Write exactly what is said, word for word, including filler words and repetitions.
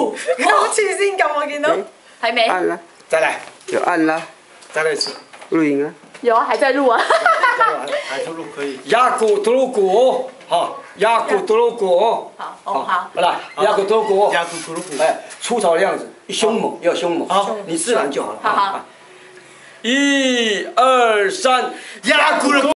鼓。 好似先咁，我見到係未？ 按了， 再来， 有按了， 再来一次。 录音啊。 有啊，還在錄啊。 还吐露可以。压鼓吐露鼓，好，压鼓吐露鼓。 好，哦好。 好了，压鼓吐露鼓。 压鼓吐露鼓。 哎，粗糙的样子，凶猛要凶猛。 好， 你自然就好了。 好好。 一二三， 压鼓吐露鼓。